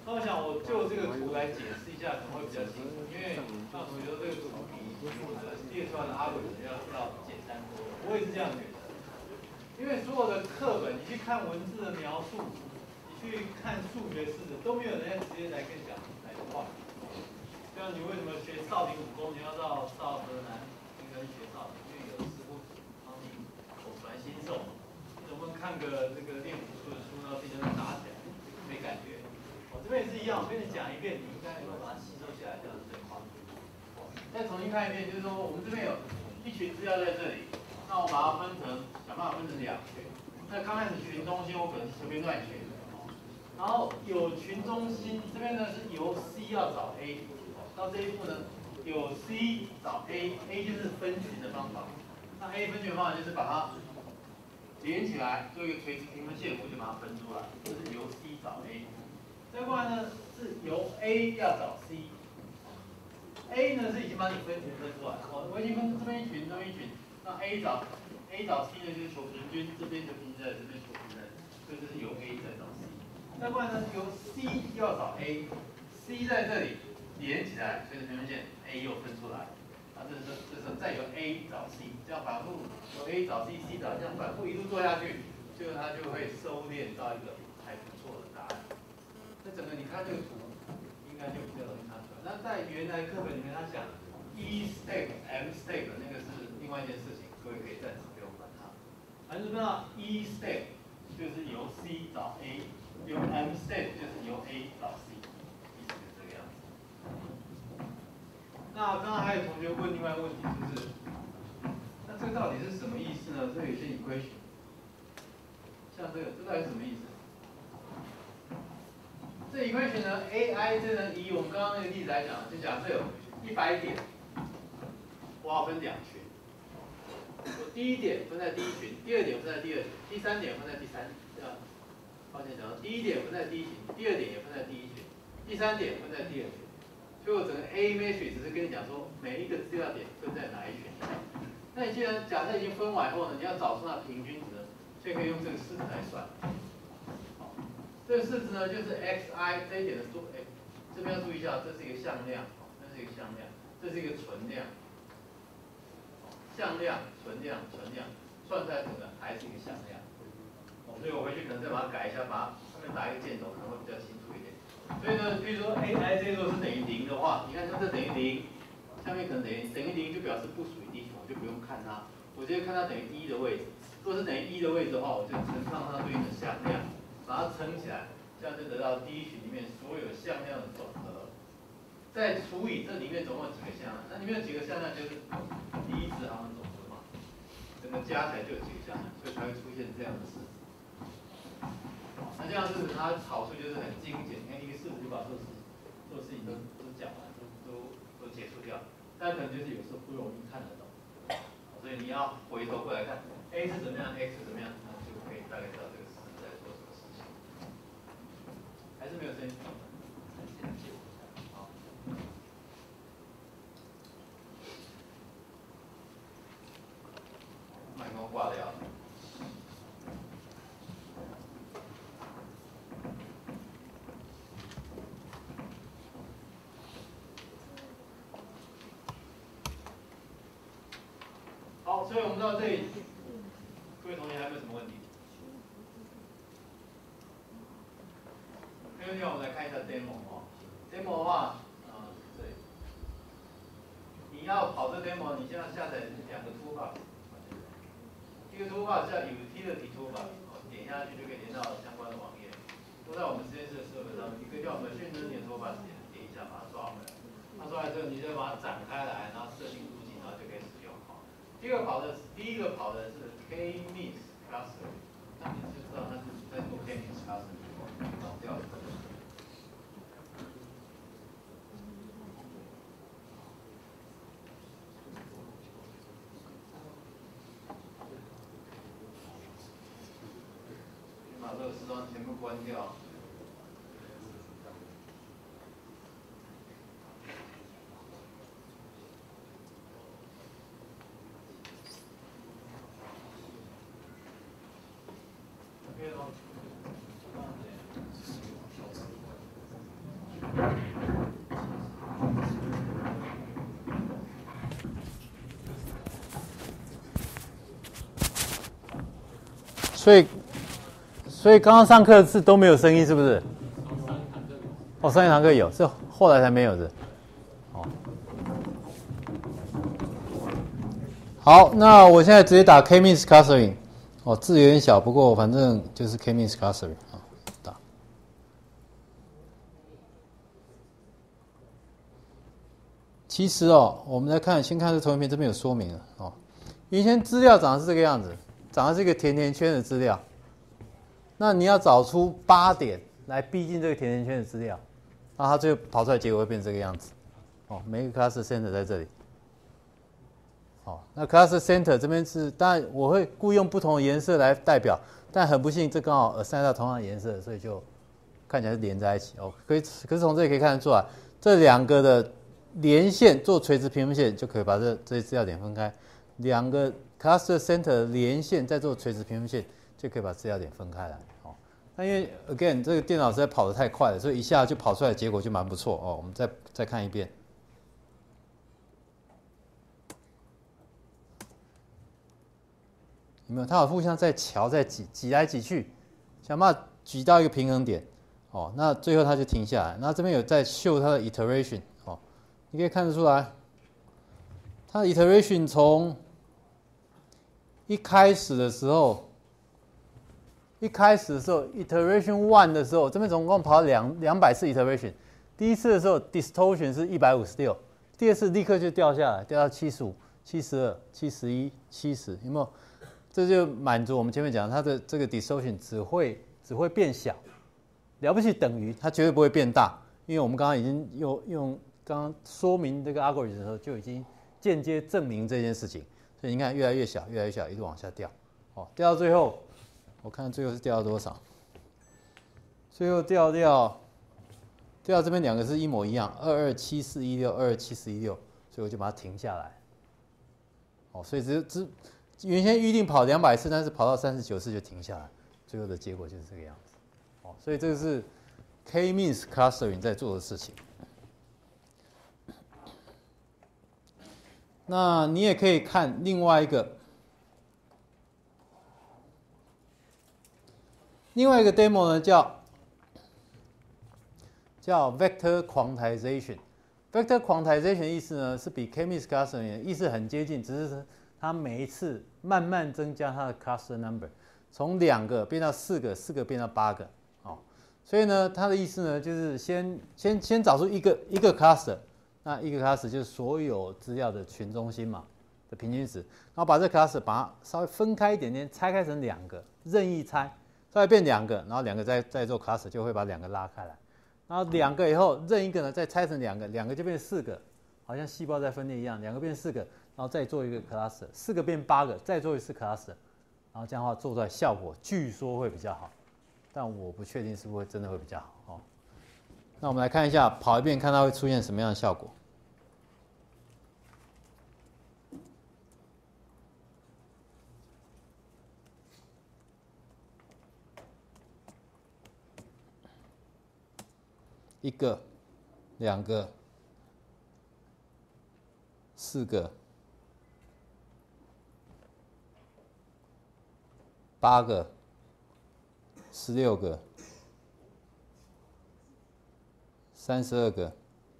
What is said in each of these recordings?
那我想我就这个图来解释一下，可能会比较清楚，因为那我觉得这个图比列出来的阿伟要简单多了。我也是这样觉得，因为所有的课本，你去看文字的描述，你去看数学式子，都没有人家直接来跟你讲哪个话。像你为什么学少林武功，你要到河南应该学少林，因为有师傅帮你口传心授。你总不能看个这个练武术的书，然后自己就打起来，没感觉。我这边也是一样，我跟你讲一遍，你应该把它吸收下来，这样是最快。再重新看一遍，就是说我们这边有一群资料在这里，那我把它想办法分成两群。那刚开始群中心我可能是随便乱选的，然后有群中心这边呢是由 C 要找 A， 到这一步呢有 C 找 A，A 就是分群的方法。那 A 分群的方法就是把它连起来，做一个垂直平衡线，我就把它分出来，这是由 C 找 A。再过来呢是由 A 要找 C。A 呢是已经把你分群分出来了，我已经分这边一群，这边一群。那 A 找 C 呢就是求平均，这边就平均在这边求平均，所以这是由 A 再找 C。再过来呢由 C 要找 A，C 在这里连起来，垂直平衡线 A 又分出来。啊，这是再由 A 找 C， 这样反复由 A 找 C，C 找，这样反复一路做下去，最后它就会收敛到一个还不错的答案。这整个你看这个图，应该就比较容易看出来。那在原来课本里面，他讲 E step、M step 那个是另外一件事情，各位可以暂时不用管它。反正知道 E step 就是由 C 找 A， 由 M step 就是由 A 找 C， 意思就是这个样子。那刚刚还有同学问另外一个问题，就是那这个到底是什么意思呢？这有些 equation， 像这到底是什么意思？这 equation 呢 ，AI 这呢以我们刚刚那个例子来讲，就假设有100点，我要分两群，我第一点分在第一群，第二点分在第二群，第三点分在第三，抱歉讲，第一点分在第一群，第二点也分在第一群，第三点分在第二群。所以我整个 A matrix 只是跟你讲说每一个资料点分在哪一群。那你既然假设已经分完后呢，你要找出它的平均值呢，所以可以用这个式子来算。这个式子呢，就是 xi 这一点的多，这边要注意一下，这是一个向量，这是一个向量，这是一个存量，向量、存量、存量，算出来整个还是一个向量。所以我回去可能再把它改一下，把它上面打一个箭头，可能会比较清楚一点。所以呢，比如说 ai 这如果是等于0的话，你看它这等于0，下面可能等于0就表示不属于第一群，我就不用看它，我直接看它等于1的位置。如果是等于1的位置的话，我就乘上它对应的向量，把它乘起来，这样就得到第一群里面所有向量的总和，再除以这里面总共有几个向量，那里面有几个向量就是第一直行的总和嘛，整个加起来就有几个向量，所以才会出现这样的式子。那这样式子它好处就是很精简，你看一个式子就把所有事情都讲完，都结束掉。但可能就是有时候不容易看得懂，所以你要回头过来看 A 是怎么样 ，X 是怎么样，那就可以大概知道这个式子在做什么事情。还是没有声音？好。麦克风挂掉了。好，所以我们到这里，各位同学还有没有什么问题？没问题，我们来看一下 demo 哦。demo 的话，对，你要跑这 demo， 你现在下载2个 toolbox， 一个 toolbox 叫 utility toolbox， 点下去就可以连到相关的网页，都在我们实验室的设备上面。一个叫 machine learning toolbox， 点一下把它抓回来。它抓来之后，你就把它展开来，然后设定路径，然后就可以使用。第一个跑的是 K-means cluster， 那你就知道它是在做 K-means cluster， 搞掉了。把这个时装全部关掉。OK 了。 所以刚刚上课是都没有声音，是不是？哦，上一堂课有，是后来才没有的。哦，好，那我现在直接打 K-means clustering。哦，字有点小，不过反正就是 K-means clustering 啊，打。其实哦，我们来看，先看这投影片，这边有说明了哦。以前资料长得是这个样子，长得是一个甜甜圈的资料。那你要找出8点来逼近这个甜甜圈的资料，那它最后跑出来结果会变成这个样子。哦，每一个 cluster center 在这里。哦，那 cluster center 这边是，当然我会故意用不同的颜色来代表，但很不幸这刚好assign到同样的颜色，所以就看起来是连在一起。哦，可是从这里可以看得出来，这两个的连线做垂直平衡线就可以把这些资料点分开，两个 cluster center 的连线再做垂直平衡线就可以把资料点分开来。哦，那因为 again 这个电脑实在跑得太快了，所以一下就跑出来的结果就蛮不错哦。我们再看一遍。有没有？它有互相在桥在挤来挤去，想办法挤到一个平衡点，哦，那最后它就停下来。那这边有在秀它的 iteration， 哦，你可以看得出来，它的 iteration 从一开始的时候 iteration 1的时候，这边总共跑200次 iteration， 第一次的时候 distortion 是156，第二次立刻就掉下来，掉到75、72、71、70，有没有？这就满足我们前面讲，它的这个 distortion 只会变小，了不起等于，它绝对不会变大，因为我们刚刚已经用刚刚说明这个 algorithm 的时候就已经间接证明这件事情，所以你看越来越小，越来越小，一路往下掉，哦，掉到最后，我看最后是掉到多少？最后掉到这边两个是一模一样，227416，227416，所以我就把它停下来，哦，所以原先预定跑200次，但是跑到39次就停下来，最后的结果就是这个样子。哦，所以这个是 K-means clustering 在做的事情。那你也可以看另外一个 demo 呢，叫 vector quantization。vector quantization 的意思呢，是比 K-means clustering 的意思很接近，只是它每一次慢慢增加它的 cluster number， 从2个变到4个，4个变到8个，哦，所以呢，它的意思呢，就是先找出一个 cluster， 那一个 cluster 就是所有资料的群中心嘛的平均值，然后把这 cluster 把它稍微分开一点点，拆开成2个，任意拆，稍微变2个，然后2个再做 cluster， 就会把2个拉开来，然后2个以后任一个呢再拆成2个，2个就变4个，好像细胞在分裂一样，2个变4个。然后再做一个 cluster，4个变8个，再做一次 cluster， 然后这样的话做出来效果据说会比较好，但我不确定是不是真的会比较好哦。那我们来看一下，跑一遍看它会出现什么样的效果。1个、2个、4个。8个、16个、32个，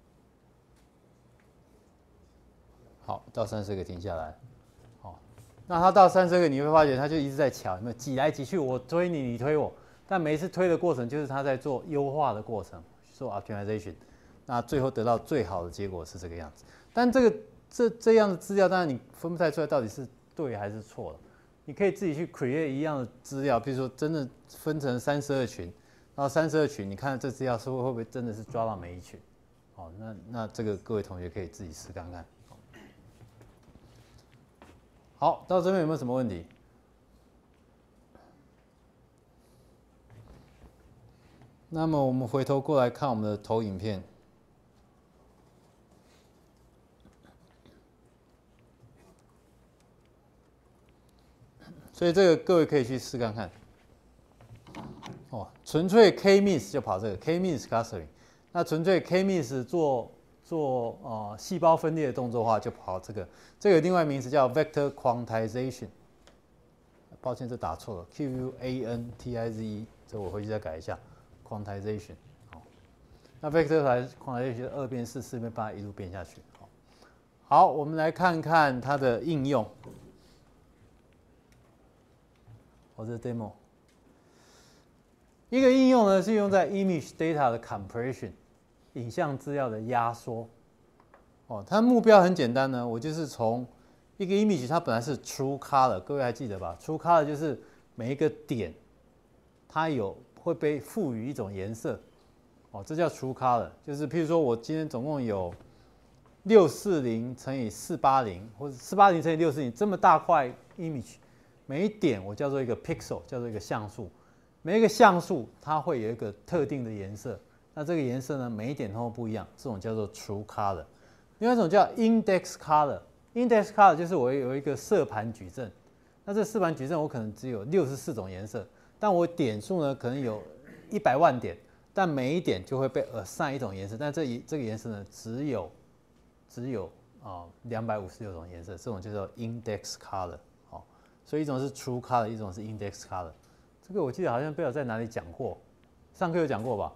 好，到32个停下来，好，那它到32个，你会发觉它就一直在瞧，有没有挤来挤去，我推你，你推我，但每一次推的过程就是它在做优化的过程，做 optimization， 那最后得到最好的结果是这个样子。但这样的资料，当然你分不太出来到底是对还是错了。你可以自己去 create 一样的资料，比如说真的分成32群，然后32群，你看这资料是会不会真的是抓到每一群？好，那这个各位同学可以自己试看看。好，到这边有没有什么问题？那么我们回头过来看我们的投影片。所以这个各位可以去试看看。哦，纯粹 K-means 就跑这个 K-means clustering。 那纯粹 K-means 做细胞分裂的动作的话，就跑这个。这个有另外名词叫 vector quantization。抱歉，这打错了 ，Quantize， 这我回去再改一下 ，quantization。好，那 vector quantization 2变4，4变8，一路变下去。好，我们来看看它的应用。这是 demo。一个应用呢是用在 image data 的 compression， 影像资料的压缩。它的目标很简单呢，我就是从一个 image 它本来是 true color， 各位还记得吧 ？true color 就是每一个点它会被赋予一种颜色，这叫 true color。就是譬如说我今天总共有640乘以480，或者480乘以640这么大块 image， 每一点我叫做一个 pixel， 叫做一个像素。每一个像素它会有一个特定的颜色，那这个颜色呢，每一点都不一样，这种叫做 true color。另外一种叫 index color。index color 就是我有一个色盘矩阵，那这色盘矩阵我可能只有64种颜色，但我点数呢可能有100万点，但每一点就会被 assign 一种颜色，但这个颜色呢只有256种颜色，这种就叫 index color。所以一种是 true color， 一种是 index color。这个我记得好像不知道在哪里讲过，上课有讲过吧？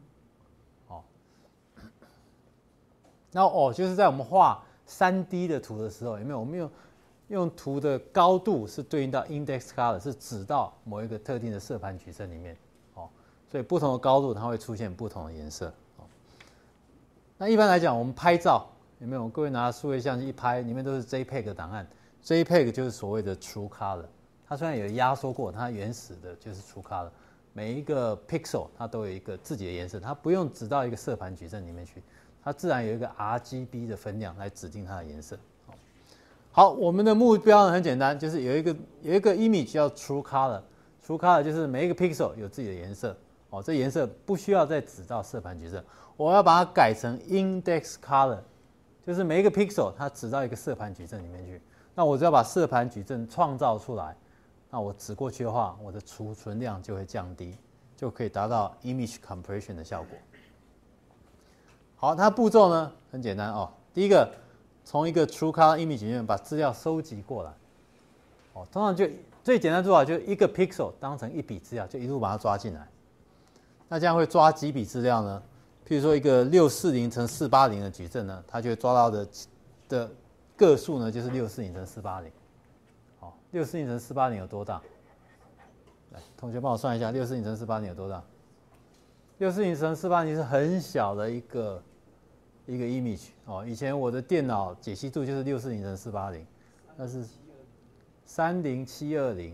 然后就是在我们画3D 的图的时候，有没有？我们用图的高度是对应到 index color， 是指到某一个特定的色盘矩阵里面，所以不同的高度它会出现不同的颜色。那一般来讲，我们拍照有没有？各位拿数位相机一拍，里面都是 JPEG 档案 ，JPEG 就是所谓的 true color。它虽然有压缩过，它原始的就是 true color。每一个 pixel 它都有一个自己的颜色，它不用指到一个色盘矩阵里面去。它自然有一个 RGB 的分量来指定它的颜色。好，我们的目标呢很简单，就是有一个 image 叫 true color。true color 就是每一个 pixel 有自己的颜色。这颜色不需要再指到色盘矩阵，我要把它改成 index color， 就是每一个 pixel 它指到一个色盘矩阵里面去。那我只要把色盘矩阵创造出来，那我指过去的话，我的储存量就会降低，就可以达到 image compression 的效果。好，它步骤呢很简单第一个，从一个 true color image 里面把资料收集过来。通常就最简单做法就是一个 pixel 当成一笔资料，就一路把它抓进来。那这样会抓几笔资料呢？譬如说一个640乘480的矩阵呢，它就会抓到的个数呢就是640乘480。640乘480有多大？来，同学帮我算一下，640乘480有多大？640乘480是很小的一个 image 以前我的电脑解析度就是640乘480，那是30720，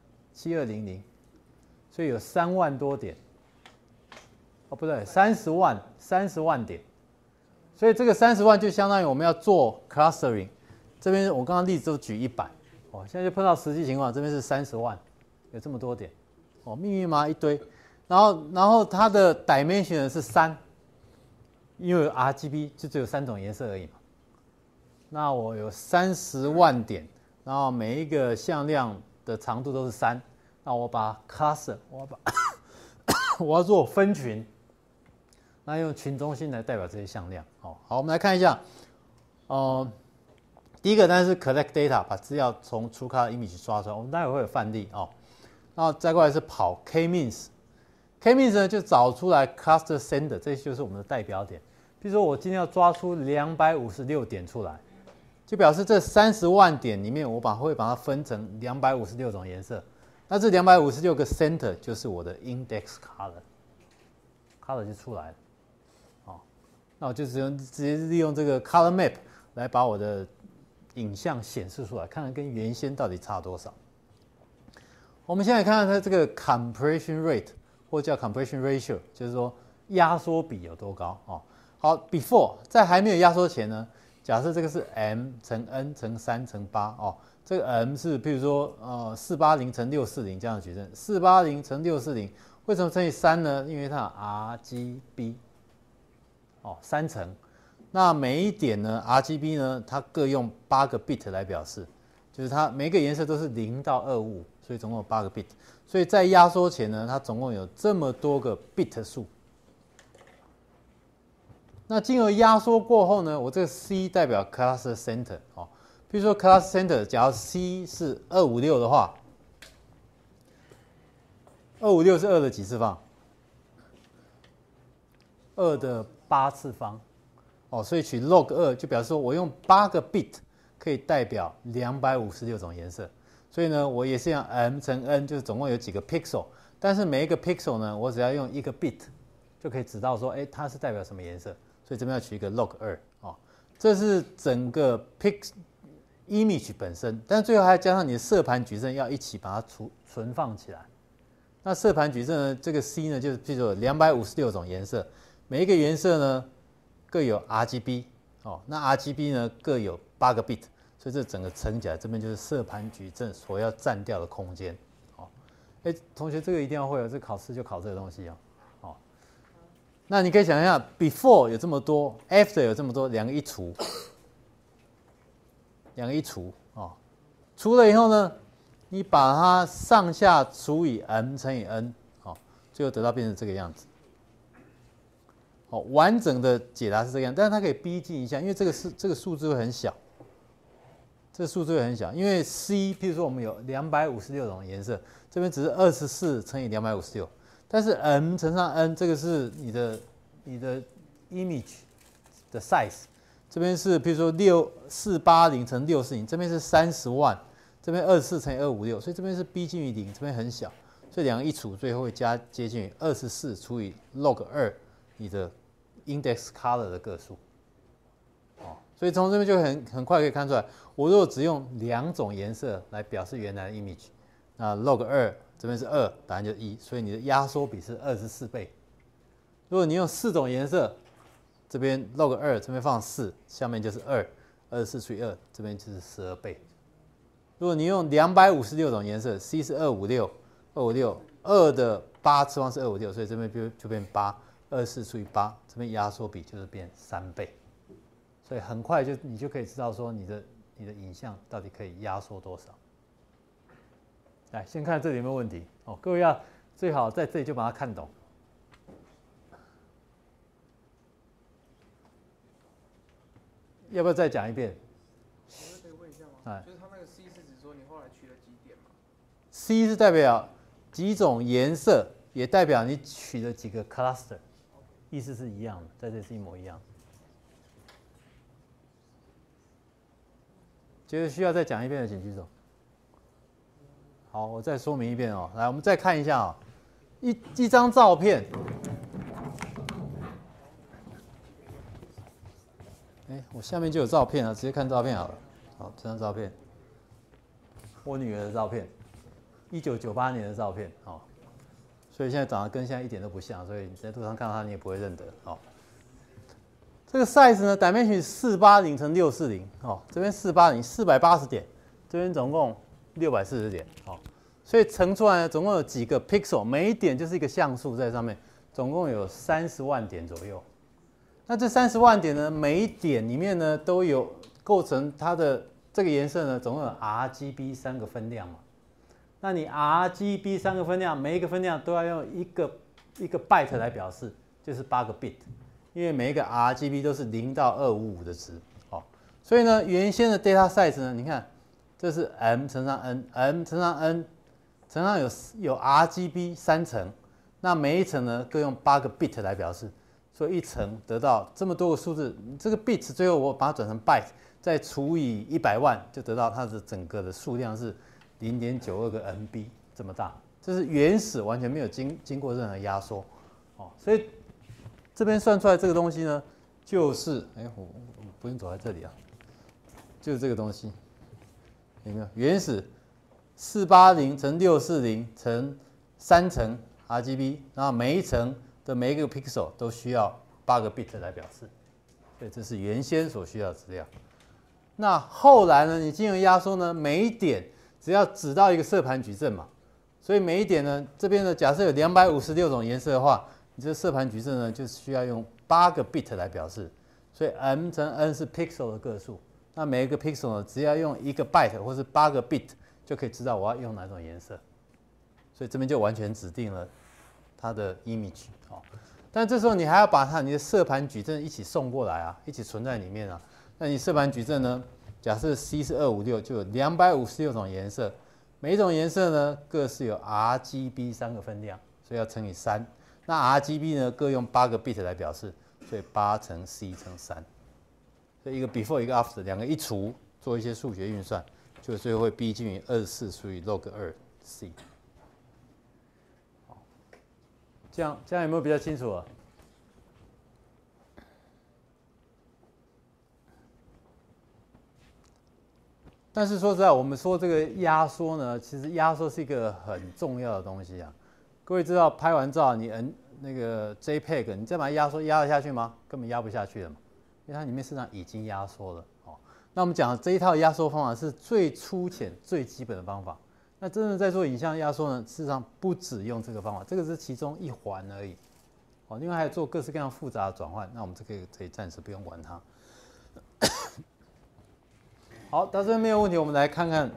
所以有3万多点。不对，30万点。所以这个30万就相当于我们要做 clustering。这边我刚刚例子都举100，现在就碰到实际情况，这边是30万，有这么多点，密密麻麻一堆。然后它的 dimension 是3，因为有 RGB 就只有3种颜色而已嘛。那我有30万点，然后每一个向量的长度都是3，那我把 cluster， 我要做分群，那用群中心来代表这些向量。好，我们来看一下，第一个当然是 collect data， 把资料从 true color image 抓出来，我们待会会有范例然后再过来是跑 K-means。K-means 呢就找出来 cluster center， 这就是我们的代表点。比如说我今天要抓出256点出来，就表示这30万点里面，我会把它分成256种颜色。那这256个 center 就是我的 index color 就出来了。那我就直接利用这个 color map 来把我的影像显示出来，看看跟原先到底差多少。我们现在看看它这个 compression rate， 或叫 compression ratio， 就是说压缩比有多高好 ，before 在还没有压缩前呢，假设这个是 m 乘 n 乘3乘8这个 m 是譬如说480乘640这样的矩阵，480乘640为什么乘以3呢？因为它有 RGB 3层。那每一点呢 RGB 呢，它各用8个 bit 来表示，就是它每一个颜色都是0到25，所以总共有8个 bit。所以在压缩前呢，它总共有这么多个 bit 数。 那经由压缩过后呢，我这个 C 代表 cluster center 哦。比如说 cluster center， 假如 C 是256的话，256是2的几次方？2的8次方。哦，所以取 log 2就表示说我用8个 bit 可以代表256种颜色。所以呢，我也是用 m 乘 n， 就是总共有几个 pixel， 但是每一个 pixel 呢，我只要用一个 bit 就可以知道说，它是代表什么颜色。所以这边要取一个 log 2哦，这是整个 image 本身，但是最后还要加上你的色盘矩阵，要一起把它存放起来。那色盘矩阵呢，这个 C 呢，就是譬如说256种颜色，每一个颜色呢各有 RGB 哦，那 RGB 呢各有8个 bit。所以这整个乘起来，这边就是色盘矩阵所要占掉的空间。哦，同学，这个一定要会哦，这考试就考这个东西哦。哦，那你可以想一下 ，before 有这么多 ，after 有这么多，两个一除哦，除了以后呢，你把它上下除以 m 乘以 n， 哦，最后得到变成这个样子。哦，完整的解答是这个样，但是它可以逼近一下，因为这个数字会很小。这个数字会很小，因为 C， 譬如说我们有256种颜色，这边只是24乘以256，但是 m 乘上 n 这个是你的 image 的 size， 这边是譬如说480乘640，这边是30万，这边24乘以256，所以这边是逼近于0，这边很小，所以两个一除，最后会接近于24除以 log 2，你的 index color 的个数。所以从这边就很快可以看出来，我如果只用2种颜色来表示原来的 image， 那 log 2这边是2，答案就是1，所以你的压缩比是24倍。如果你用4种颜色，这边 log 2这边放4，下面就是2，24除以2，这边就是12倍。如果你用256种颜色 ，C 是256，2的8次方是256，所以这边就变8，24除以8，这边压缩比就是变3倍。所以很快你就可以知道说你的影像到底可以压缩多少。来，先看这里有没有问题哦，各位要最好在这里就把它看懂。要不要再讲一遍？ 可以问一下吗？就是他那个 C 是指说你后来取了几点吗 ？C 是代表几种颜色，也代表你取了几个 cluster， 意思是一样的，在这是一模一样的。觉得需要再讲一遍的，请举手。好，我再说明一遍哦。来，我们再看一下哦，一张照片。我下面就有照片了，直接看照片好了。好，这张照片，我女儿的照片，1998年的照片，哦，所以现在长得跟现在一点都不像，所以你在路上看到她，你也不会认得，哦。这个 size 呢 ，dimension 480乘640，哦，这边480，480点，这边总共640点，哦，所以乘出来呢，总共有几个 pixel， 每一点就是一个像素在上面，总共有30万点左右。那这30万点呢，每一点里面呢都有构成它的这个颜色呢，总共有 RGB 3个分量嘛。那你 RGB 3个分量，每一个分量都要用一个 byte 来表示，就是8个 bit。因为每一个 RGB 都是0到255的值，哦，所以呢，原先的 data size 呢，你看，这是 m 乘上 n，m 乘上 n， 乘上有 RGB 3层，那每一层呢各用8个 bit 来表示，所以一层得到这么多个数字，这个 bit 最后我把它转成 byte， 再除以100万，就得到它的整个的数量是 0.92个 MB 这么大，这是原始完全没有经过任何压缩，哦，所以。这边算出来这个东西呢，就是我不用走在这里啊，就是这个东西，有没有？原始480乘640乘3层 RGB， 然后每一层的每一个 pixel 都需要8个 bit 来表示，所以这是原先所需要的资料。那后来呢，你经由压缩呢，每一点只要指到一个色盘矩阵嘛，所以每一点呢，这边呢，假设有256种颜色的话。你这色盘矩阵呢，就需要用8个 bit 来表示，所以 m 乘 n 是 pixel 的个数。那每一个 pixel 呢，只要用1个 byte 或是8个 bit 就可以知道我要用哪种颜色。所以这边就完全指定了它的 image。好， 但这时候你还要把你的色盘矩阵一起送过来啊，一起存在里面啊。那你色盘矩阵呢？假设 C 是256，就有256种颜色，每一种颜色呢各是有 RGB 3个分量，所以要乘以3。那 RGB 呢各用8个 bit 来表示，所以8乘 C 乘3。所以一个 before 一个 after， 两个一除，做一些数学运算，就最后会 b 近于24除以 log 2c。这样有没有比较清楚了？但是说实在，我们说这个压缩呢，其实压缩是一个很重要的东西啊。各位知道，拍完照你那个 JPEG， 你再把它压缩压得下去吗？根本压不下去了嘛，因为它里面事实上已经压缩了。哦，那我们讲的这一套压缩方法是最粗浅、最基本的方法。那真正在做影像压缩呢，事实上不只用这个方法，这个是其中一环而已。哦，另外还有做各式各样复杂的转换，那我们这个可以暂时不用管它。好，到这边没有问题，我们来看看。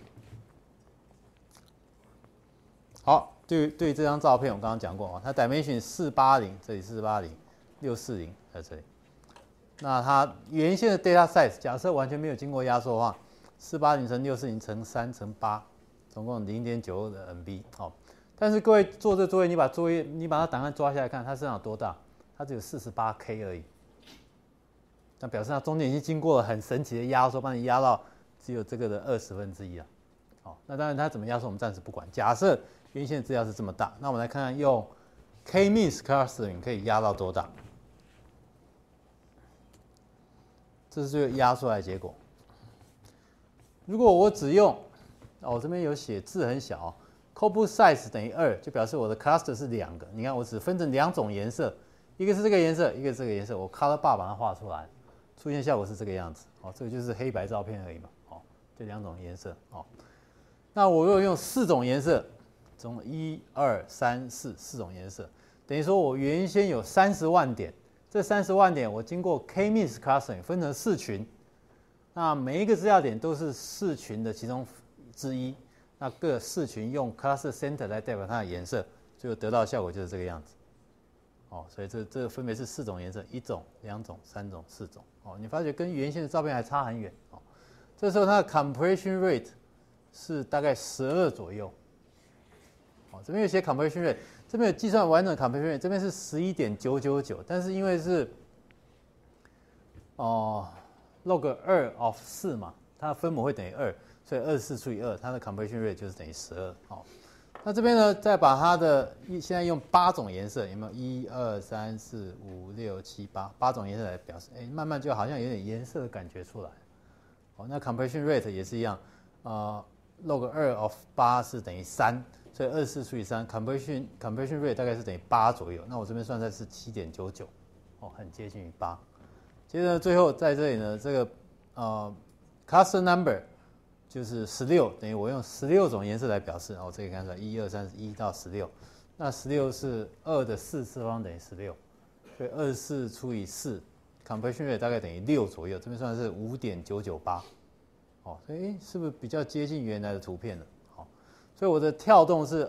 好，对这张照片，我刚刚讲过啊，它 dimension 480，这里480，640在这里。那它原先的 data size， 假设完全没有经过压缩的话，480乘640乘3乘8，总共0.92的 MB。好，但是各位做这作业，你把它档案抓下来看，它身上有多大？它只有48K 而已。那表示它中间已经经过了很神奇的压缩，帮你压到只有这个的1/20了。好，那当然它怎么压缩我们暂时不管。假设原先的资料是这么大，那我们来看看用 K-means clustering 可以压到多大。这是最后压出来的结果。如果我只用，我这边有写字很小，corpus size 等于2，就表示我的 cluster 是2个。你看我只分成2种颜色，一个是这个颜色，一个是这个颜色。我 color bar 把它画出来。出现效果是这个样子，这个就是黑白照片而已嘛，这2种颜色，那我如果用4种颜色，总1、2、3、4种颜色，等于说我原先有30万点，这30万点我经过 K-means clustering 分成4群，那每一个资料点都是4群的其中之一，那各4群用 cluster center 来代表它的颜色，最后得到的效果就是这个样子。所以这分别是4种颜色，1种、2种、3种、4种。你发觉跟原先的照片还差很远。这时候它的 compression rate 是大概12左右。这边有写 compression rate， 这边有计算完整 compression rate， 这边是11.999，但是因为是log 2 of 4嘛，它的分母会等于2，所以24除以2，它的 compression rate 就是等于12。那这边呢，再把它的现在用8种颜色，有没有？1、2、3、4、5、6、7、8种颜色来表示，慢慢就好像有点颜色的感觉出来。那 compression rate 也是一样，log 2 of 8是等于3，所以24除以3 compression rate 大概是等于8左右。那我这边算出来是7.99，很接近于8。接着最后在这里呢，这个cluster number。就是16，等于我用16种颜色来表示，这个看出来1、2、3是1到16，那16是2的4次方等于16，所以24除以4 ，compression rate 大概等于6左右，这边算是5.998，所以是不是比较接近原来的图片了？所以我的跳动是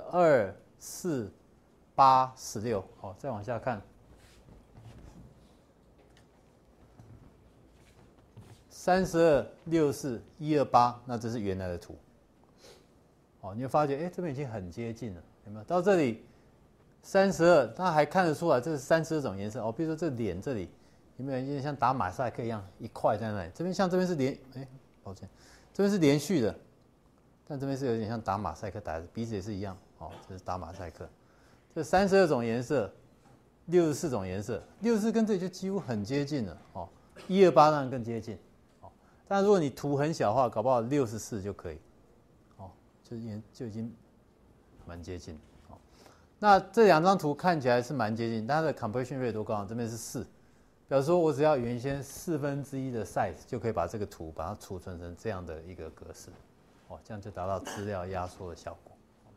2、4、8、16，再往下看。32、64、128，那这是原来的图。你会发觉，这边已经很接近了，有没有？到这里32，它还看得出来这是32种颜色。比如说这脸这里有没有有点像打马赛克一样一块在那里？这边是抱歉，这边是连续的，但这边是有点像打马赛克打的，鼻子也是一样。这是打马赛克。这32种颜色，64种颜色，64跟这里就几乎很接近了。128当然更接近。但如果你图很小的话，搞不好64就可以，就已经蛮接近。那这2张图看起来是蛮接近，但它的 compression rate 多高？这边是4，表示说我只要原先1/4的 size 就可以把这个图把它储存成这样的一个格式，这样就达到资料压缩的效果。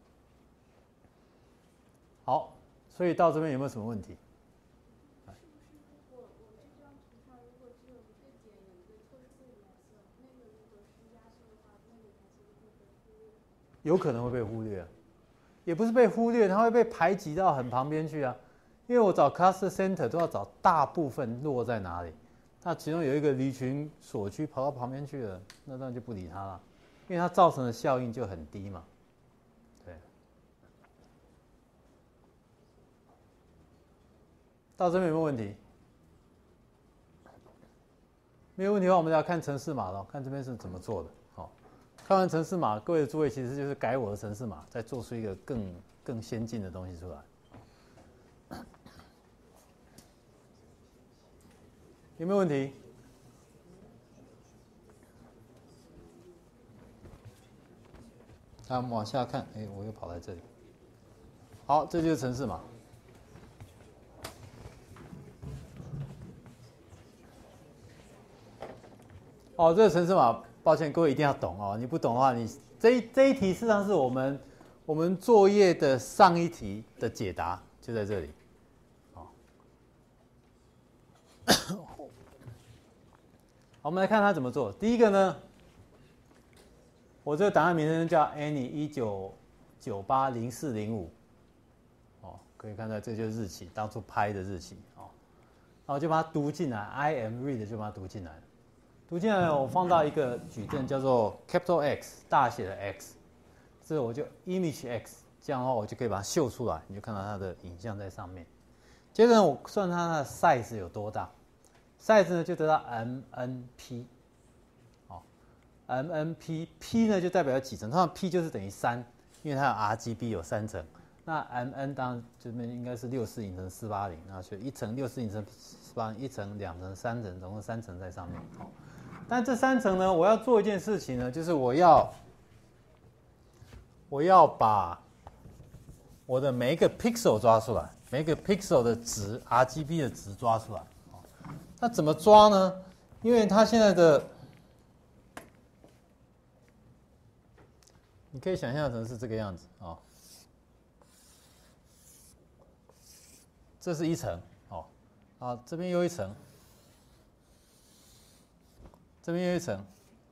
好，所以到这边有没有什么问题？有可能会被忽略，也不是被忽略，它会被排挤到很旁边去啊。 因为我找 cluster center 都要找大部分落在哪里，那其中有一个离群所区跑到旁边去了，那当然就不理它了，因为它造成的效应就很低嘛。对，到这边有没有问题？没有问题的话，我们要看程式码了，看这边是怎么做的。好，看完程式码，各位的诸位其实就是改我的程式码，再做出一个更先进的东西出来。有没有问题？那我们往下看，我又跑来这里。好，这就是程式码。哦，这个程式码，抱歉，各位一定要懂哦。你不懂的话，你这一题事实上是我们作业的上一题的解答，就在这里。好，我们来看它怎么做。第一个呢，我这个档案名称叫 Annie19980405，哦，可以看到这就是日期，当初拍的日期哦。然后就把它读进来 ，IMRead 就把它读进来。读进来，我放到一个矩阵叫做 capital X 大写的 X， 这我就 image X， 这样的话我就可以把它秀出来，你就看到它的影像在上面。接着我算它的 size 有多大。size 呢就得到 MNP， 好 ，MNP P 呢就代表几层，通常 P 就是等于3，因为它有 RGB 有3层。那 MN 当然这边应该是64乘480，那所以1层64乘480， 1层、2层、3层，总共3层在上面。好，但这3层呢，我要做一件事情呢，就是我要把我的每一个 pixel 抓出来，每一个 pixel 的值 RGB 的值抓出来。那怎么抓呢？因为它现在的，你可以想象成是这个样子啊、哦。这是1层哦，啊这边又1层，这边又1层，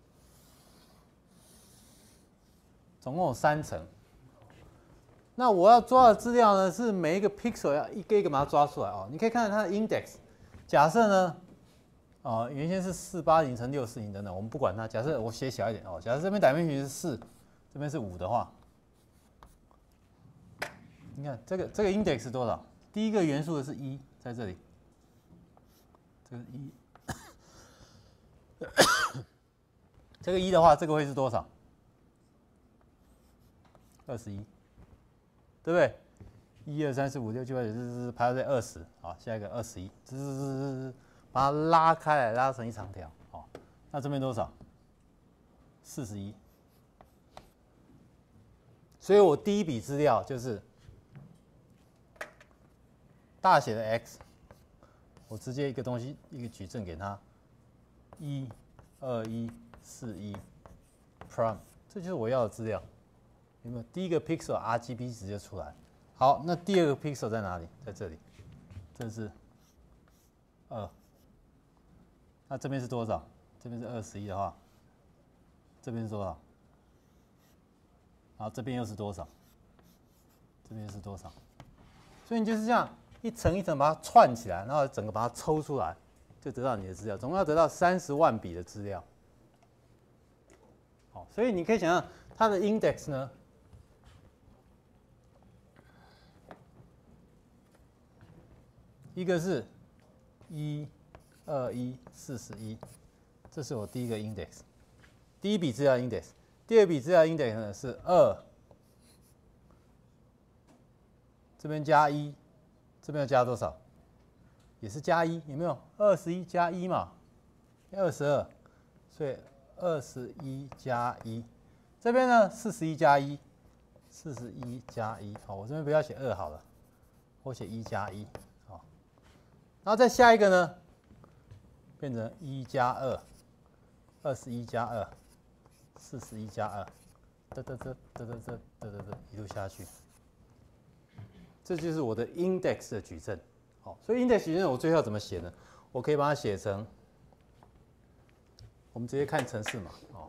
总共有3层。那我要抓的资料呢，是每一个 pixel 要一个一个把它抓出来哦。你可以看到它的 index。假设呢，原先是480乘640等等，我们不管它。假设我写小一点哦，假设这边dimension是4，这边是5的话，你看这个 index 是多少？第一个元素的是1，在这里，这个1，这个1的话，这个会是多少？21，对不对？1、2、3、4、5、6、7、8、9、10，排到这20，好，下一个21，把它拉开来，拉成一长条，好，那这边多少？41。所以我第一笔资料就是大写的 X， 我直接一个东西一个矩阵给它，12141 prime， 这就是我要的资料，有没有？第一个 pixel RGB 直接出来。好，那第二个 pixel 在哪里？在这里，这是2。那这边是多少？这边是21的话，这边是多少？然后这边又是多少？这边又是多少？所以你就是这样一层一层把它串起来，然后整个把它抽出来，就得到你的资料。总共要得到30万笔的资料。好，所以你可以想象它的 index 呢，一个是12141，这是我第一个 index， 第一笔资料 index。第二笔资料 index 呢是2，这边加1，这边要加多少？也是加1，有没有？21加1嘛，22，所以21加1。这边呢41加1，41加1。好，我这边不要写2好了，我写1加1。好，然后再下一个呢，变成1加2，21加2，41加2，一路下去，这就是我的 index 的矩阵。好，所以 index 矩阵我最后要怎么写呢？我可以把它写成，我们直接看程式嘛，哦，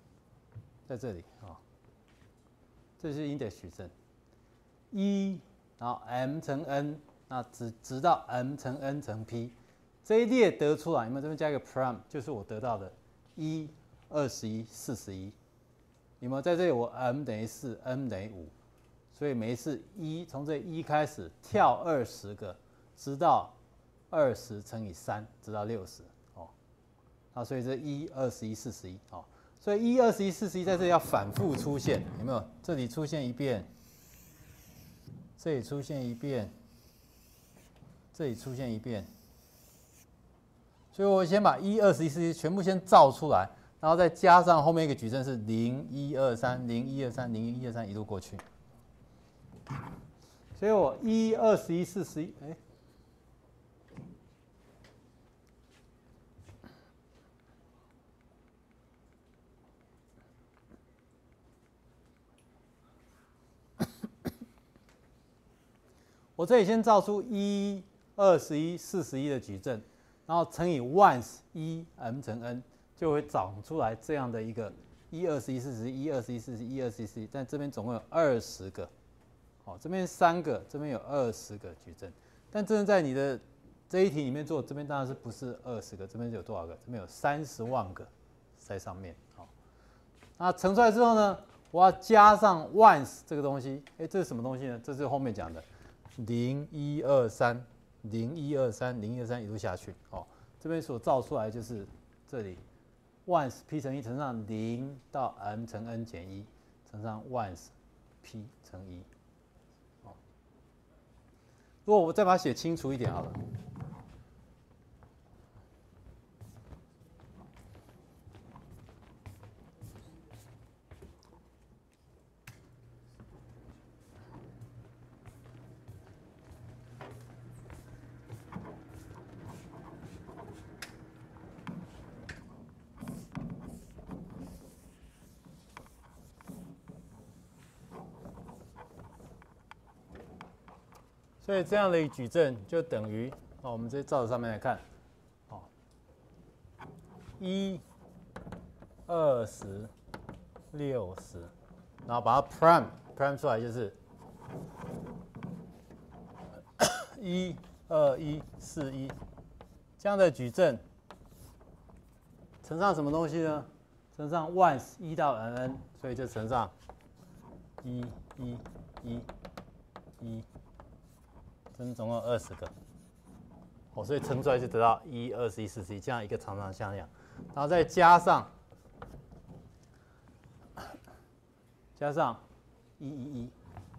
在这里啊，这就是 index 矩阵，1 然后 m 乘 n， 那直到 m 乘 n 乘 p， 这一列得出来，有没有这边加一个 prim， 就是我得到的1、21、41，有没有在这里我 m 等于4 ，n 等于5，所以每一次从这1开始跳20个，直到20乘以3，直到60哦。那所以这1、21、41哦，所以1、21、41在这里要反复出现，有没有？这里出现一遍，这里出现一遍，这里出现一遍。所以我先把1、21、41全部先造出来，然后再加上后面一个矩阵是0、1、2、3、0、1、2、3、0、1、2、3一路过去。所以我1、21、41，哎。我这里先造出1、21、41的矩阵，然后乘以 once 1m 乘 n， 就会长出来这样的一个1、21、41、1、21、41、1、21、41，但这边总共有20个，好，这边3个，这边有20个矩阵，但真的在你的这一题里面做，这边当然是不是20个，这边有多少个？这边有30万个在上面，好，那乘出来之后呢，我要加上 once 这个东西，哎，这是什么东西呢？这是后面讲的。0、1、2、3、0、1、2、3、0、1、2、3一路下去，哦，这边所造出来就是这里 once p 乘1乘上0到 m 乘 n 减1乘上 once p 乘1，哦，如果我再把它写清楚一点好了。所以这样的一个矩阵就等于，哦，我们直接照着上面来看，哦，1、20、60，然后把它 prime 出来就是1、21、41这样的矩阵，乘上什么东西呢？乘上 once 1到 n， 所以就乘上1、1、1、1。总共20个，哦，所以乘出来就得到1、21、41这样一个长长向量，然后再加上111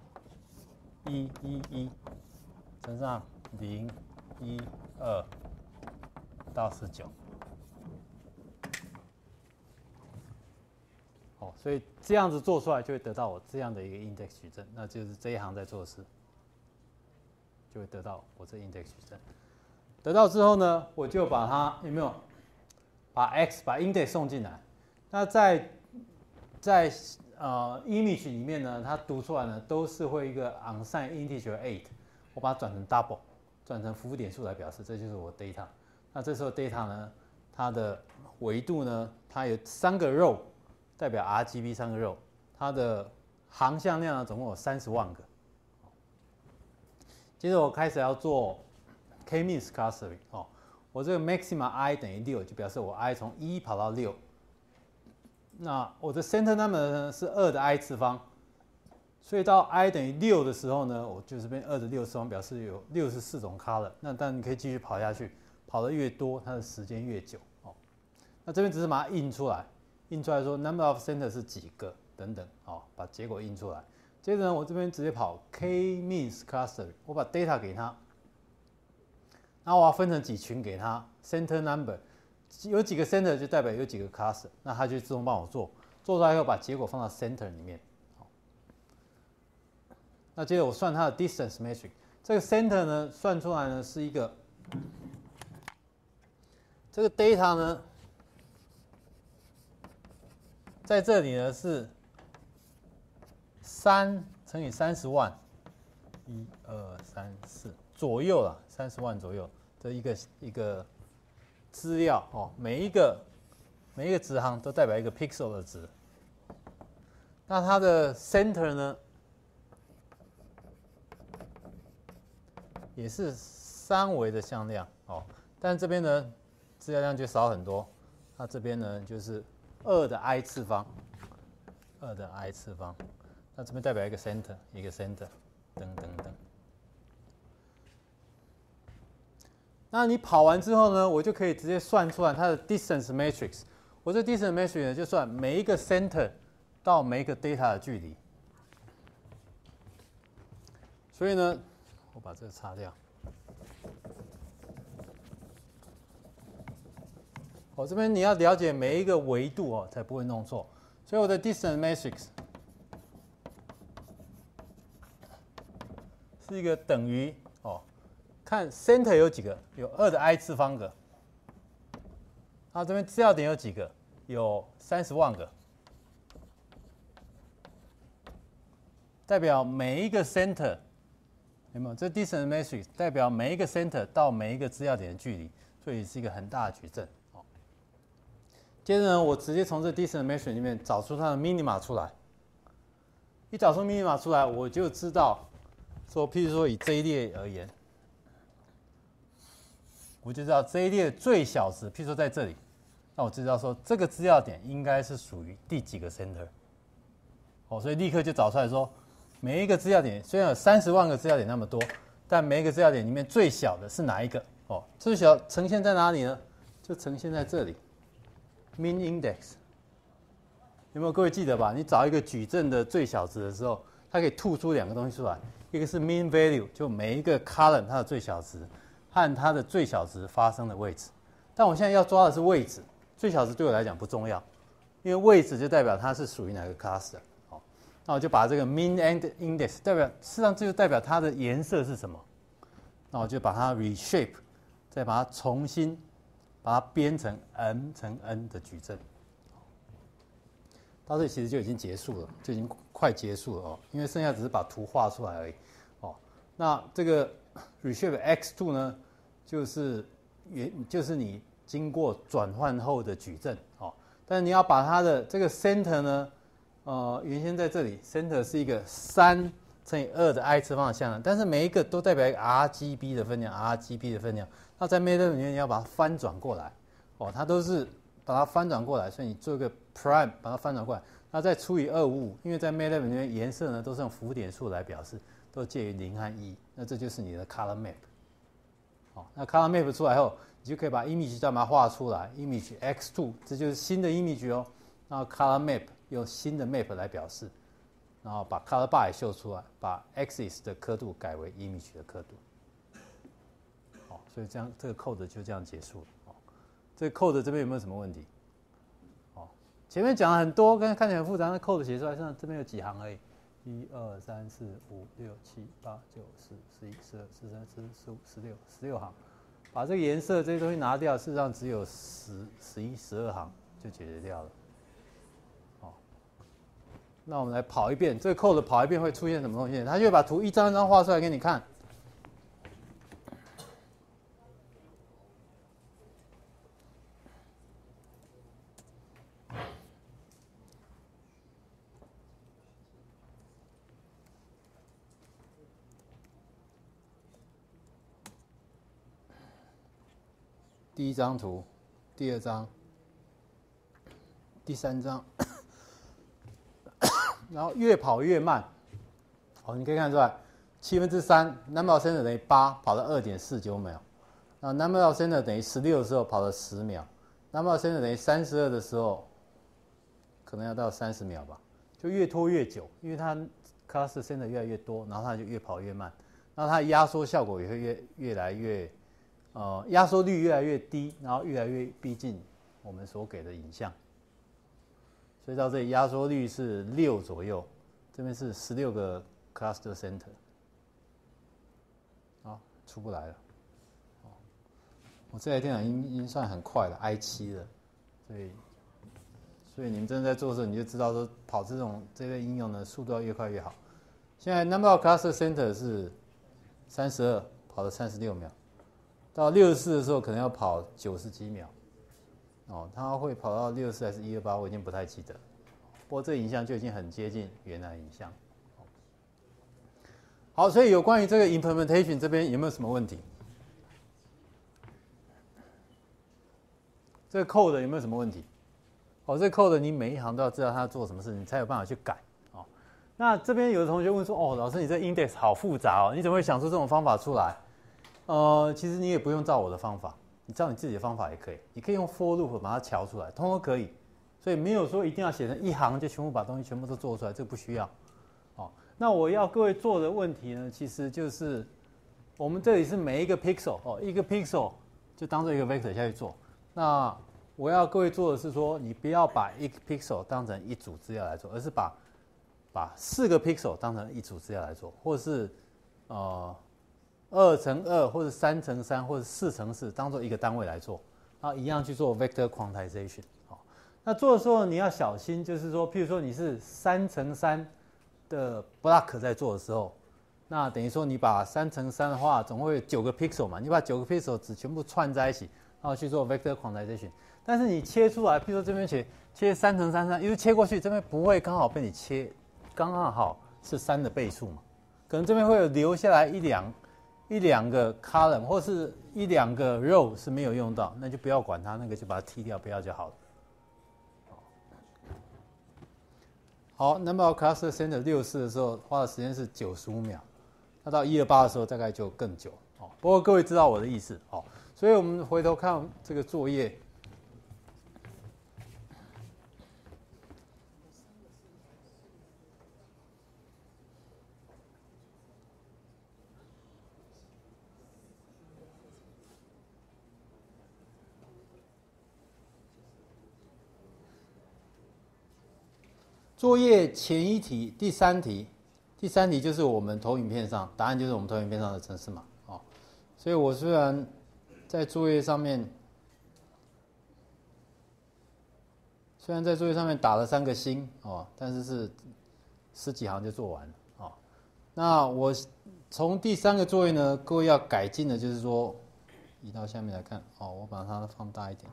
乘上0、1、2到19，哦，所以这样子做出来就会得到我这样的一个 index 矩阵，那就是这一行在做事。就会得到我这 index 矩阵，得到之后呢，我就把它有没有把 index 送进来？那在image 里面呢，它读出来呢都是会一个 unsigned integer 8， 我把它转成 double， 转成符点数来表示，这就是我 data。那这时候 data 呢，它的维度呢，它有3个 row， 代表 RGB 3个 row， 它的行向量呢总共有30万个。接着我开始要做 k-means clustering 哦，我这个 maxima I 等于6，就表示我 I 从1跑到6。那我的 center number 呢是2的 I 次方，所以到 I 等于6的时候呢，我就这边2的6次方表示有64种 color。那但你可以继续跑下去，跑得越多，它的时间越久哦。那这边只是把它印出来，印出来说 number of center 是几个等等哦，把结果印出来。接着呢，我这边直接跑 k-means clustering， 我把 data 给它，然后我要分成几群给它 center number， 有几个 center 就代表有几个 cluster， 那它就自动帮我做出来以后把结果放到 center 里面。好，那接着我算它的 distance metric， 这个 center 呢算出来呢是一个这个 data 呢在这里呢是3乘以30万，1、2、3、4左右了，30万左右的一个资料哦，每一个值行都代表一个 pixel 的值。那它的 center 呢也是3维的向量哦，但这边呢资料量就少很多，那这边呢就是2的 i 次方，2的 i 次方，那这边代表一个 center， 一个 center， 等等等。那你跑完之后呢，我就可以直接算出来它的 distance matrix。我这 distance matrix 呢，就算每一个 center 到每一个 data 的距离。所以呢，我把这个擦掉。我这边你要了解每一个维度哦，才不会弄错。所以我的 distance matrix 是一个等于哦。看 center 有几个？有2的 i 次方个。然后这边资料点有几个？有30万个。代表每一个 center 有没有？这 distance matrix 代表每一个 center 到每一个资料点的距离，所以是一个很大的矩阵。接着呢，我直接从这 distance matrix 里面找出它的 minima 出来。一找出 minima 出来，我就知道说，譬如说以这一列而言。我就知道这一列最小值，譬如说在这里，那我就知道说这个资料点应该是属于第几个 center。哦，所以立刻就找出来说，每一个资料点虽然有30万个资料点那么多，但每一个资料点里面最小的是哪一个？哦，最小呈现在哪里呢？就呈现在这里 ，min index。有没有各位记得吧？你找一个矩阵的最小值的时候，它可以吐出2个东西出来，一个是 min value， 就每一个 column 它的最小值。和它的最小值发生的位置，但我现在要抓的是位置，最小值对我来讲不重要，因为位置就代表它是属于哪个 class 的。好，那我就把这个 min and index 代表，事实上这就代表它的颜色是什么。那我就把它 reshape， 再把它重新把它编成 n 乘 n 的矩阵。到这里其实就已经结束了，就已经快结束了哦，因为剩下只是把图画出来而已。哦，那这个 reshape x2 呢，就是你经过转换后的矩阵哦，但是你要把它的这个 center 呢，原先在这里 center 是一个3乘以2的 i 次方的向量，但是每一个都代表一个 RGB 的分量 ，RGB 的分量。那在 MATLAB 里面你要把它翻转过来，哦，它都是把它翻转过来，所以你做一个 prime 把它翻转过来，那再除以255，因为在 MATLAB 里面颜色呢都是用浮点数来表示，都介于0和1，那这就是你的 color map。好，那 color map 出来后，你就可以把 image 再把它画出来 ，image x2， 这就是新的 image 哦。然后 color map 用新的 map 来表示，然后把 color bar 也秀出来，把 axis 的刻度改为 image 的刻度。好，所以这样这个 code 就这样结束了。哦，这个 code 这边有没有什么问题？哦，前面讲了很多，刚才看起来很复杂，那 code 写出来，这边有几行而已。1、2、3、4、5、6、7、8、9、10、11、12、13、14、15、16行，把这个颜色这些东西拿掉，事实上只有10、11、12行就解决掉了。好，那我们来跑一遍，这个 code 跑一遍会出现什么东西？它就会把图一张一张画出来给你看。第1张图，第2张，第3张，然后越跑越慢。好，你可以看出来，3/7 number of center 等于8，跑了2.49秒。那 number of center 等于16的时候跑了10秒。number of center 等于32的时候，可能要到30秒吧，就越拖越久，因为它 cluster center 越来越多，然后它就越跑越慢，然后它的压缩效果也会越来越。压缩率越来越低，然后越来越逼近我们所给的影像，所以到这里压缩率是6左右，这边是16个 cluster center， 好，出不来了。我这台电脑已经算很快了 ，i7 了，所以你们真的在做的时候，你就知道说跑这类应用呢，速度要越快越好。现在 number of cluster center 是32，跑了36秒。到64的时候可能要跑90几秒，哦，它会跑到64还是128，我已经不太记得。不过这影像就已经很接近原来的影像。 好，所以有关于这个 implementation 这边有没有什么问题？这个 code 有没有什么问题？哦，这个 code 你每一行都要知道它做什么事，你才有办法去改。哦，那这边有的同学问说，哦，老师你这 index 好复杂哦，你怎么会想出这种方法出来？其实你也不用照我的方法，你照你自己的方法也可以，你可以用 for loop 把它敲出来，通通可以。所以没有说一定要写成一行就全部把东西全部都做出来，这个不需要。哦，那我要各位做的问题呢，其实就是我们这里是每一个 pixel 哦，一个 pixel 就当做一个 vector 下去做。那我要各位做的是说，你不要把一个 pixel 当成一组资料来做，而是把4个 pixel 当成一组资料来做，或者是2×2或者3×3或者4×4当做一个单位来做，然后一样去做 vector quantization。那做的时候你要小心，就是说，譬如说你是3×3的 block 在做的时候，那等于说你把3×3的话，总会有9个 pixel 嘛，你把9个 pixel 只全部串在一起，然后去做 vector quantization。但是你切出来，譬如说这边切3×3，因为切过去这边不会刚好被你切，刚刚好是3的倍数嘛，可能这边会有留下来一两个 column 或是1-2个 row 是没有用到，那就不要管它，那个就把它踢掉，不要就好了。好 ，number of cluster center 64的时候花的时间是95秒，那到128的时候大概就更久。哦，不过各位知道我的意思哦，所以我们回头看这个作业。作业前一题，第三题就是我们投影片上，答案就是我们投影片上的程式码哦。所以我虽然在作业上面打了3个星哦，但是10几行就做完了哦。那我从第3个作业呢，各位要改进的就是说，移到下面来看哦，我把它放大一点。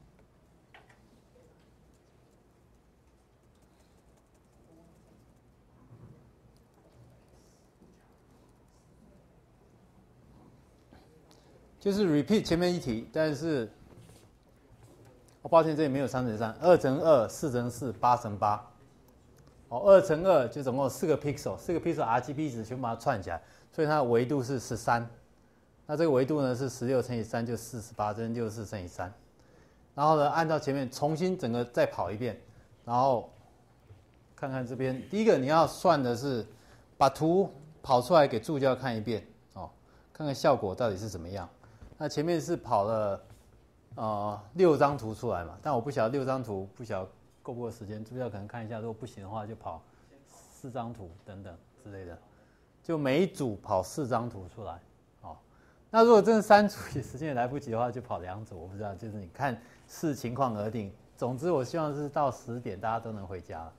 就是 repeat 前面一题，但是抱歉，这里没有3×3，2×2、4×4、8×8。哦，2×2就总共有4个 pixel，4个 pixel RGB 值全部把它串起来，所以它的维度是13。那这个维度呢是16×3就48，这边64×3。然后呢，按照前面重新整个再跑一遍，然后看看这边，第一个你要算的是把图跑出来给助教看一遍哦，看看效果到底是怎么样。那前面是跑了6张图出来嘛，但我不晓得6张图不晓得够不够时间，助教可能看一下，如果不行的话就跑4张图等等之类的，就每一组跑4张图出来。哦，那如果真的3组时间也来不及的话，就跑2组，我不知道，就是你看视情况而定。总之，我希望是到10点大家都能回家了。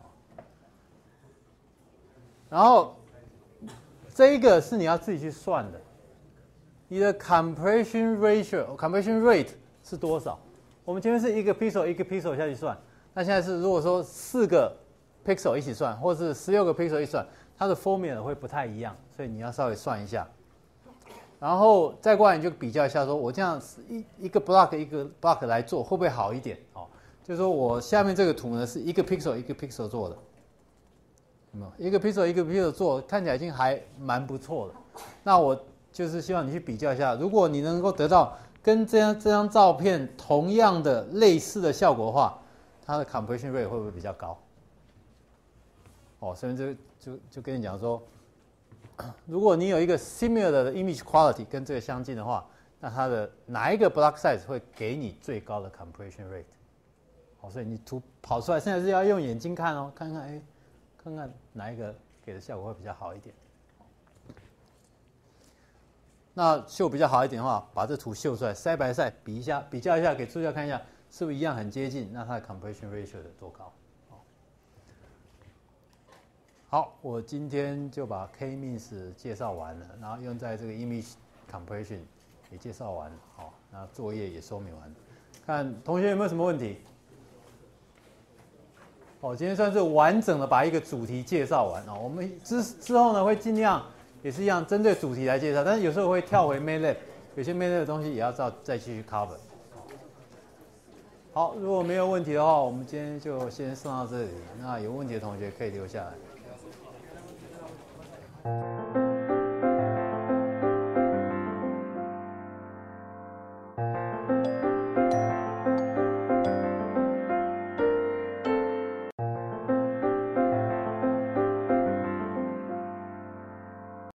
然后这一个是你要自己去算的。你的 compression rate 是多少？我们前面是一个 pixel 下去算，那现在是如果说4个 pixel 一起算，或是16个 pixel 一起算，它的 formula 会不太一样，所以你要稍微算一下。然后再过来你就比较一下，说我这样一个 block 一个 block 来做会不会好一点？哦，就是说我下面这个图呢是一个 pixel 一个 pixel 做的，有没有？一个 pixel 一个 pixel 做，看起来已经还蛮不错的。那我就是希望你去比较一下，如果你能够得到跟这张照片同样的类似的效果的话，它的 compression rate 会不会比较高？哦，所以就跟你讲说，如果你有一个 similar 的 image quality 跟这个相近的话，那它的哪一个 block size 会给你最高的 compression rate？ 哦，所以你图跑出来，现在是要用眼睛看哦，看看哪一个给的效果会比较好一点。那秀比较好一点的话，把这图秀出来，side by side比较一下，给助教看一下，是不是一样很接近？那它的 compression ratio 有多高？好，我今天就把 K-means 介绍完了，然后用在这个 image compression 也介绍完了，好，那作业也说明完了。看同学有没有什么问题？今天算是完整的把一个主题介绍完哦。我们之后呢会尽量也是一样针对主题来介绍，但是有时候会跳回 main lab， 有些 main lab 的东西也要再继续 cover。好，如果没有问题的话，我们今天就先上到这里。那有问题的同学可以留下来。